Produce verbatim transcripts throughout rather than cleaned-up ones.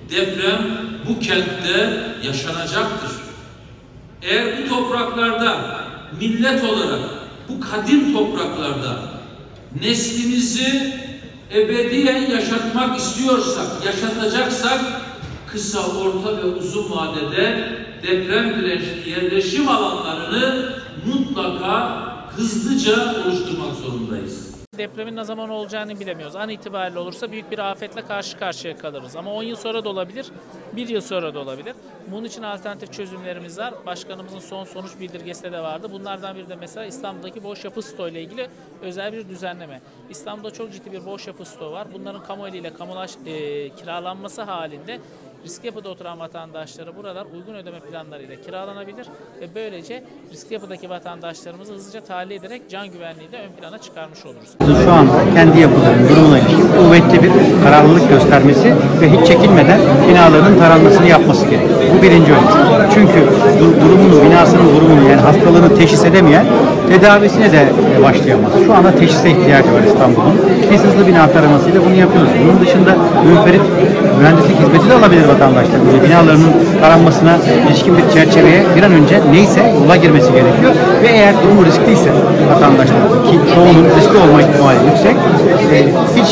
deprem bu kentte yaşanacaktır. Eğer bu topraklarda millet olarak, bu kadim topraklarda neslimizi ebediyen yaşatmak istiyorsak, yaşatacaksak kısa, orta ve uzun vadede deprem dirençli yerleşim alanlarını mutlaka hızlıca oluşturmak zorundayız. Depremin ne zaman olacağını bilemiyoruz. An itibariyle olursa büyük bir afetle karşı karşıya kalırız. Ama on yıl sonra da olabilir, bir yıl sonra da olabilir. Bunun için alternatif çözümlerimiz var. Başkanımızın son sonuç bildirgesinde de vardı. Bunlardan biri de mesela İstanbul'daki boş yapı stoğu ile ilgili özel bir düzenleme. İstanbul'da çok ciddi bir boş yapı stoğu var. Bunların kamu eliyle kamulaş, e, kiralanması halinde riskli yapıda oturan vatandaşlara buralar uygun ödeme planlarıyla kiralanabilir ve böylece riskli yapıdaki vatandaşlarımızı hızlıca tahliye ederek can güvenliği de ön plana çıkarmış oluruz. Şu anda kendi yapılarının durumuna ilişkin kuvvetli bir kararlılık göstermesi ve hiç çekinmeden binalarının taranmasını yapması gerekiyor. Bu birinci ölçü. Çünkü durumunu, binasının durumunu yani hastalığını teşhis edemeyen tedavisine de başlayamaz. Şu anda teşhise ihtiyacı var İstanbul'un. Biz hızlı bina taramasıyla bunu yapıyoruz. Bunun dışında münferit mühendislik hizmeti de alabilir vatandaşlarımız. Binalarının taranmasına ilişkin bir çerçeveye bir an önce neyse yola girmesi gerekiyor. Ve eğer durumu riskliyse vatandaşlarımız ki çoğunun riskli olma ihtimali yüksek, e, hiç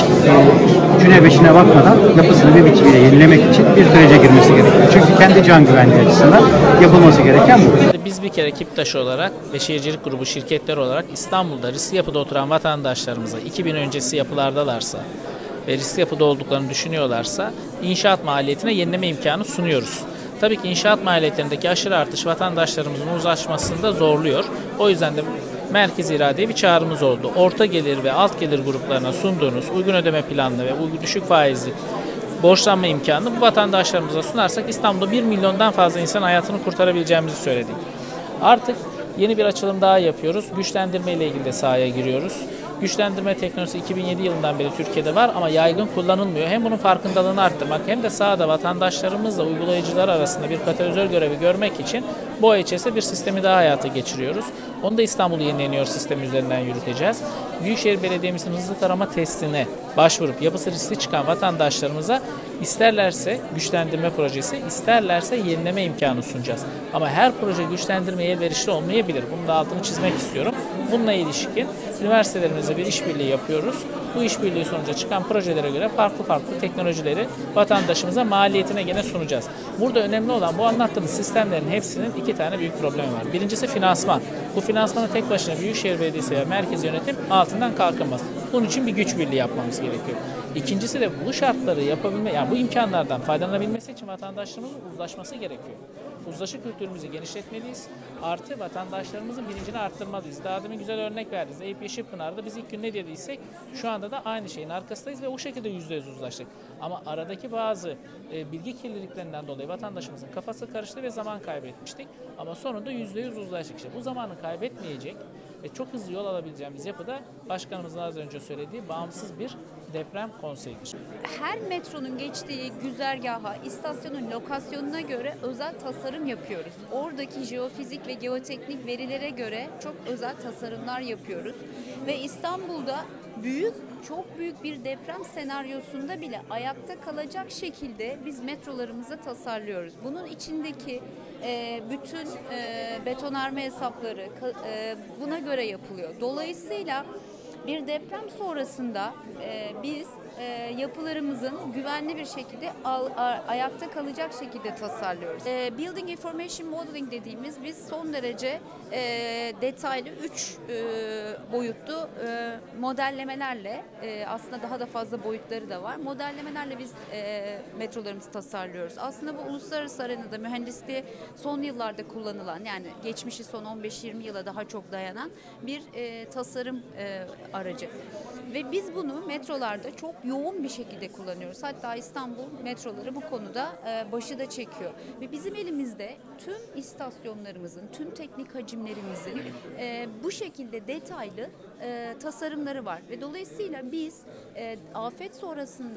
e, üçüne beşine bakmadan yapısını bir biçimiyle yenilemek için bir sürece girmesi gerekiyor. Çünkü kendi can güvenliği açısından yapılması gereken bu. Biz bir kere Kiptaş olarak ve Şehircilik Grubu şirketler olarak İstanbul'da riskli yapıda oturan vatandaşlarımıza iki bin öncesi yapılardalarsa ve riskli yapıda olduklarını düşünüyorlarsa inşaat maliyetine yenileme imkanı sunuyoruz. Tabii ki inşaat maliyetlerindeki aşırı artış vatandaşlarımızın uzlaşmasını da zorluyor. O yüzden de merkezi iradeye bir çağrımız oldu. Orta gelir ve alt gelir gruplarına sunduğunuz uygun ödeme planlı ve uygun düşük faizli borçlanma imkanını bu vatandaşlarımıza sunarsak İstanbul'da bir milyondan fazla insan hayatını kurtarabileceğimizi söyledik. Artık yeni bir açılım daha yapıyoruz. Güçlendirme ile ilgili de sahaya giriyoruz. Güçlendirme teknolojisi iki bin yedi yılından beri Türkiye'de var ama yaygın kullanılmıyor. Hem bunun farkındalığını arttırmak hem de sahada vatandaşlarımızla uygulayıcılar arasında bir katalizör görevi görmek için bu O H S'e bir sistemi daha hayata geçiriyoruz. Onu da İstanbul Yenileniyor sistemi üzerinden yürüteceğiz. Büyükşehir Belediye'mizin hızlı tarama testine başvurup yapısı riskli çıkan vatandaşlarımıza isterlerse güçlendirme projesi, isterlerse yenileme imkanı sunacağız. Ama her proje güçlendirmeye elverişli olmayabilir. Bunun da altını çizmek istiyorum. Bununla ilişkin üniversitelerimizle bir işbirliği yapıyoruz. Bu işbirliği sonucu çıkan projelere göre farklı farklı teknolojileri vatandaşımıza maliyetine gene sunacağız. Burada önemli olan bu anlattığımız sistemlerin hepsinin iki tane büyük problemi var. Birincisi finansman. Bu finansmanı tek başına Büyükşehir Belediyesi ve merkezi yönetim altından kalkamaz. Bunun için bir güç birliği yapmamız gerekiyor. İkincisi de bu şartları yapabilme, yani bu imkanlardan faydalanabilmesi için vatandaşlarımızın uzlaşması gerekiyor. Uzlaşı kültürümüzü genişletmeliyiz. Artı vatandaşlarımızın bilincini arttırmalıyız. Daha demin güzel örnek verdiniz. Eyüp Yeşilpınar'da biz ilk gün ne dediysek şu anda da aynı şeyin arkasındayız ve o şekilde yüzde yüz uzlaştık. Ama aradaki bazı e, bilgi kirliliklerinden dolayı vatandaşımızın kafası karıştı ve zaman kaybetmiştik. Ama sonunda yüzde yüz uzlaştık. İşte bu zamanı kaybetmeyecek ve çok hızlı yol alabileceğimiz yapıda başkanımızın az önce söylediği bağımsız bir deprem konseyidir. Her metronun geçtiği güzergaha, istasyonun lokasyonuna göre özel tasarım yapıyoruz. Oradaki jeofizik ve geoteknik verilere göre çok özel tasarımlar yapıyoruz. Ve İstanbul'da büyük, çok büyük bir deprem senaryosunda bile ayakta kalacak şekilde biz metrolarımızı tasarlıyoruz. Bunun içindeki e, bütün e, betonarme hesapları e, buna göre yapılıyor. Dolayısıyla bir deprem sonrasında e, biz e, yapılarımızın güvenli bir şekilde al, a, ayakta kalacak şekilde tasarlıyoruz. E, Building Information Modeling dediğimiz biz son derece e, detaylı üç e, boyutlu e, modellemelerle e, aslında daha da fazla boyutları da var. Modellemelerle biz e, metrolarımızı tasarlıyoruz. Aslında bu uluslararası arenada mühendisliğe son yıllarda kullanılan, yani geçmişi son on beş yirmi yıla daha çok dayanan bir e, tasarım e, aracı. Ve biz bunu metrolarda çok yoğun bir şekilde kullanıyoruz. Hatta İstanbul metroları bu konuda e, başı da çekiyor. Ve bizim elimizde tüm istasyonlarımızın, tüm teknik hacimlerimizin e, bu şekilde detaylı e, tasarımları var. Ve dolayısıyla biz e, afet sonrasında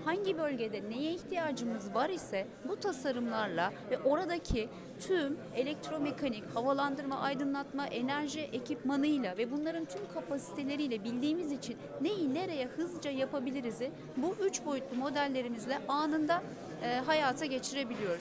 hangi bölgede neye ihtiyacımız var ise bu tasarımlarla ve oradaki tüm elektromekanik, havalandırma, aydınlatma, enerji ekipmanıyla ve bunların tüm kapasiteleriyle bildiğimiz için neyi nereye hızlıca yapabiliriz'i bu üç boyutlu modellerimizle anında e, hayata geçirebiliyoruz.